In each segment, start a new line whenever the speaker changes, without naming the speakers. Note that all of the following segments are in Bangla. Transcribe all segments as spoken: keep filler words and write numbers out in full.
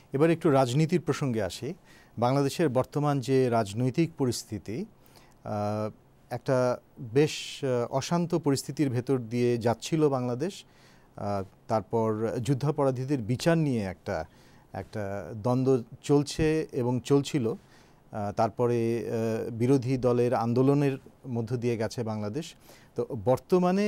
এবার একটু রাজনীতির প্রসঙ্গে আসি। বাংলাদেশের বর্তমান যে রাজনৈতিক পরিস্থিতি, একটা বেশ অশান্ত পরিস্থিতির ভেতর দিয়ে যাচ্ছিল বাংলাদেশ। তারপর যুদ্ধাপরাধীদের বিচার নিয়ে একটা একটা দ্বন্দ্ব চলছে এবং চলছিল। তারপরে বিরোধী দলের আন্দোলনের মধ্য দিয়ে গেছে বাংলাদেশ। তো বর্তমানে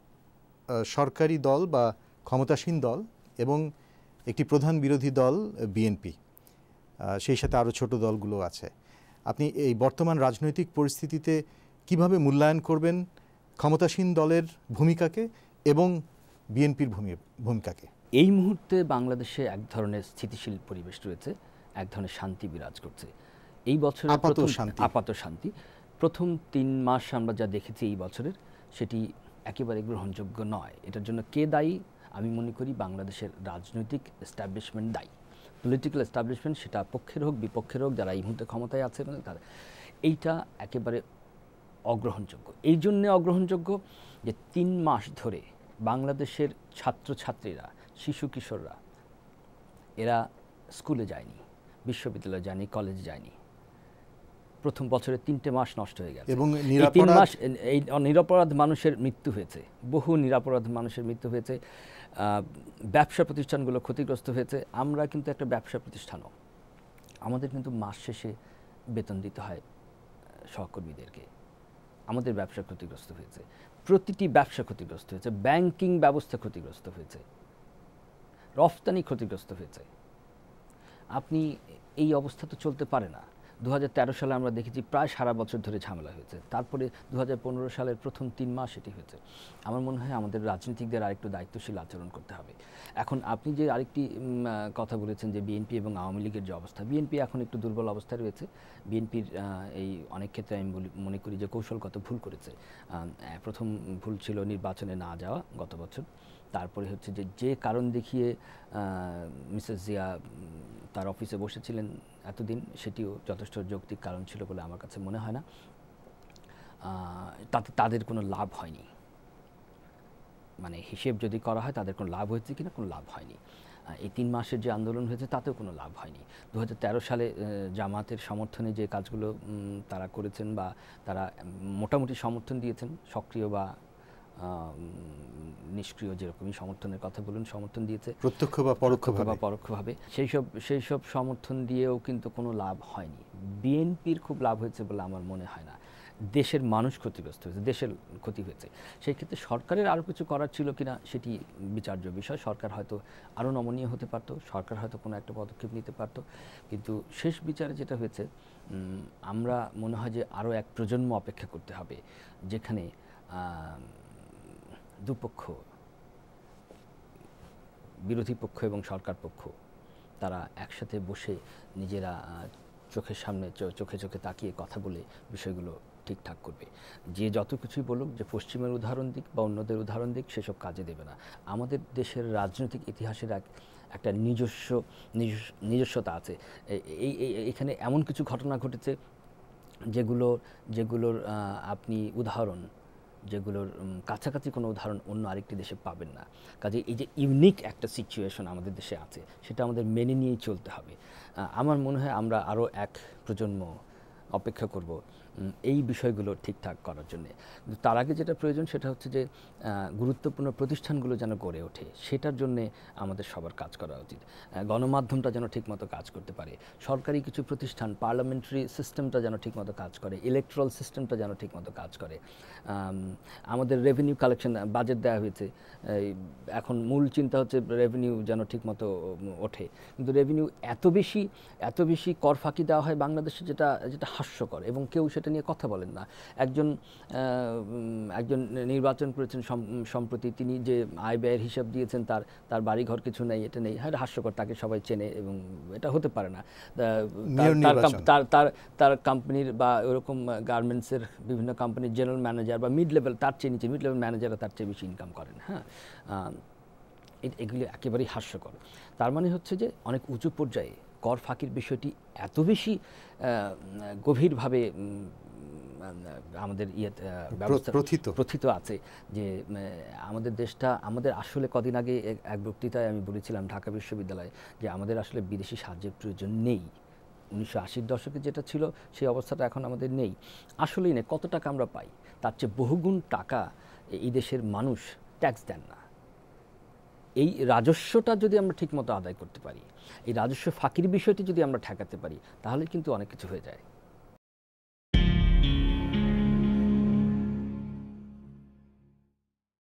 সরকারি দল বা ক্ষমতাসীন দল এবং একটি প্রধান বিরোধী দল বিএনপি, সেই সাথে আরও ছোট দলগুলো আছে। আপনি এই বর্তমান রাজনৈতিক পরিস্থিতিতে কিভাবে মূল্যায়ন করবেন ক্ষমতাসীন দলের ভূমিকাকে এবং বিএনপির ভূমিকাকে?
এই মুহূর্তে বাংলাদেশে এক ধরনের স্থিতিশীল পরিবেশ রয়েছে, এক ধরনের শান্তি বিরাজ করছে। এই বছরের
আপাত শান্তি
আপাত শান্তি প্রথম তিন মাস আমরা যা দেখেছি এই বছরের, সেটি একেবারে গ্রহণযোগ্য নয়। এটার জন্য কে দায়ী? আমি মনে করি বাংলাদেশের রাজনৈতিক এস্টাবলিশমেন্ট দায়ী। পলিটিক্যাল এস্টাবলিশমেন্ট, সেটা পক্ষের হোক বিপক্ষের হোক, যারা এই মুহূর্তে ক্ষমতায় আছে, তাদের এইটা একেবারে অগ্রহণযোগ্য। এই জন্যে অগ্রহণযোগ্য যে তিন মাস ধরে বাংলাদেশের ছাত্রছাত্রীরা, শিশু কিশোররা, এরা স্কুলে যায়নি, বিশ্ববিদ্যালয়ে যায়নি, কলেজে যায়নি। প্রথম বছরে তিনটে মাস নষ্ট হয়ে গেছে
এবং
তিন মাস এই নিরপরাধ মানুষের মৃত্যু হয়েছে, বহু নিরপরাধ মানুষের মৃত্যু হয়েছে, ব্যবসা প্রতিষ্ঠানগুলো ক্ষতিগ্রস্ত হয়েছে। আমরা কিন্তু একটা ব্যবসা প্রতিষ্ঠানও, আমাদের কিন্তু মাস শেষে বেতন দিতে হয় সহকর্মীদেরকে। আমাদের ব্যবসা ক্ষতিগ্রস্ত হয়েছে, প্রতিটি ব্যবসা ক্ষতিগ্রস্ত হয়েছে, ব্যাংকিং ব্যবস্থা ক্ষতিগ্রস্ত হয়েছে, রফতানি ক্ষতিগ্রস্ত হয়েছে। আপনি এই অবস্থা তো চলতে পারে না। দু হাজার তেরো সালে আমরা দেখেছি প্রায় সারা বছর ধরে ঝামেলা হয়েছে। তারপরে দু হাজার পনেরো সালের প্রথম তিন মাস এটি হয়েছে। আমার মনে হয় আমাদের রাজনীতিকদের আরেকটু দায়িত্বশীল আচরণ করতে হবে। এখন আপনি যে আরেকটি কথা বলেছেন যে বিএনপি এবং আওয়ামী লীগের যে অবস্থা, বিএনপি এখন একটু দুর্বল অবস্থায় রয়েছে। বিএনপির এই অনেক ক্ষেত্রে আমি বলি মনে করি যে কৌশলগত ভুল করেছে। প্রথম ভুল ছিল নির্বাচনে না যাওয়া গত বছর। তারপরে হচ্ছে যে যে কারণ দেখিয়ে মিসেস জিয়া তার অফিসে বসেছিলেন এতদিন, সেটিও যথেষ্ট যৌক্তিক কারণ ছিল বলে আমার কাছে মনে হয় না। তাতে তাদের কোনো লাভ হয়নি, মানে হিসেব যদি করা হয় তাদের কোনো লাভ হয়েছে কিনা, কোনো লাভ হয়নি। এই তিন মাসের যে আন্দোলন হয়েছে তাতেও কোনো লাভ হয়নি। দু হাজার তেরো সালে জামাতের সমর্থনে যে কাজগুলো তারা করেছেন বা তারা মোটামুটি সমর্থন দিয়েছেন, সক্রিয় বা নিষ্ক্রিয় যেরকমই সমর্থনের কথা বলুন, সমর্থন দিয়েছে
প্রত্যক্ষ বা পরোক্ষভাবে
বা পরোক্ষভাবে সেই সব সেই সব সমর্থন দিয়েও কিন্তু কোনো লাভ হয়নি। বিএনপির খুব লাভ হয়েছে বলে আমার মনে হয় না। দেশের মানুষ ক্ষতিগ্রস্ত হয়েছে, দেশের ক্ষতি হয়েছে। সেই ক্ষেত্রে সরকারের আরও কিছু করার ছিল কিনা সেটি বিচার্য বিষয়। সরকার হয়তো আরও নমনীয় হতে পারতো, সরকার হয়তো কোনো একটা পদক্ষেপ নিতে পারতো। কিন্তু শেষ বিচারে যেটা হয়েছে, আমরা মনে হয় যে আরও এক প্রজন্ম অপেক্ষা করতে হবে, যেখানে দুপক্ষ, বিরোধী পক্ষ এবং সরকার পক্ষ, তারা একসাথে বসে নিজেরা চোখের সামনে চোখে চোখে তাকিয়ে কথা বলে বিষয়গুলো ঠিকঠাক করবে। যে যত কিছুই বলুক, যে পশ্চিমের উদাহরণ দিক বা অন্যদের উদাহরণ দিক, সেসব কাজে দেবে না। আমাদের দেশের রাজনৈতিক ইতিহাসের এক একটা নিজস্ব নিজস্বতা আছে। এই এখানে এমন কিছু ঘটনা ঘটেছে যেগুলো যেগুলোর আপনি উদাহরণ, যেগুলোর কাছাকাছি কোনো উদাহরণ অন্য আরেকটি দেশে পাবেন না। কাজে এই যে ইউনিক একটা সিচুয়েশন আমাদের দেশে আছে, সেটা আমাদের মেনে নিয়েই চলতে হবে। আমার মনে হয় আমরা আরও এক প্রজন্ম অপেক্ষা করব এই বিষয়গুলো ঠিকঠাক করার জন্যে। কিন্তু তার আগে যেটা প্রয়োজন সেটা হচ্ছে যে গুরুত্বপূর্ণ প্রতিষ্ঠানগুলো যেন গড়ে ওঠে, সেটার জন্যে আমাদের সবার কাজ করা উচিত। গণমাধ্যমটা যেন ঠিকমতো কাজ করতে পারে, সরকারি কিছু প্রতিষ্ঠান, পার্লামেন্টারি সিস্টেমটা যেন ঠিকমতো কাজ করে, ইলেকট্রাল সিস্টেমটা যেন ঠিকমতো কাজ করে। আমাদের রেভিনিউ কালেকশন, বাজেট দেওয়া হয়েছে, এখন মূল চিন্তা হচ্ছে রেভিনিউ যেন ঠিকমতো ওঠে। কিন্তু রেভিনিউ এত বেশি এত বেশি কর ফাঁকি দেওয়া হয় বাংলাদেশে, যেটা যেটা হাস্যকর, এবং কেউ সেটা নিয়ে কথা বলেন না। একজন একজন নির্বাচন করেছেন সম্প্রতি, তিনি যে আয় ব্যয়ের হিসাব দিয়েছেন, তার তার বাড়িঘর কিছু নেই, এটা নেই। হ্যাঁ, হাস্যকর, তাকে সবাই চেনে এবং এটা হতে পারে না। তার তার তার কোম্পানির বা ওরকম গার্মেন্টসের বিভিন্ন কোম্পানির জেনারেল ম্যানেজার বা মিড লেভেল, তার চেয়ে নিচে মিড লেভেল ম্যানেজাররা তার চেয়ে বেশি ইনকাম করেন। হ্যাঁ, এগুলি একেবারেই হাস্যকর। তার মানে হচ্ছে যে অনেক উঁচু পর্যায়ে কর ফাঁকির বিষয়টি এত বেশি গভীরভাবে আমাদের ইয়ে ব্যবস্থা
প্রথিত
প্রথিত আছে যে আমাদের দেশটা, আমাদের আসলে কদিন আগে এক বক্তৃতায় আমি বলেছিলাম ঢাকা বিশ্ববিদ্যালয়ে যে আমাদের আসলে বিদেশি সাহায্যের প্রয়োজন নেই। উনিশশো আশির দশকে যেটা ছিল সেই অবস্থাটা এখন আমাদের নেই। আসলেই নেই। কত টাকা আমরা পাই, তার চেয়ে বহুগুণ টাকা এই দেশের মানুষ ট্যাক্স দেন না। এই রাজস্বটা যদি আমরা ঠিকমতো আদায় করতে পারি, এই রাজস্ব ফাঁকির বিষয়টি যদি আমরা ঠেকাতে পারি, তাহলে কিন্তু অনেক কিছু হয়ে যায়।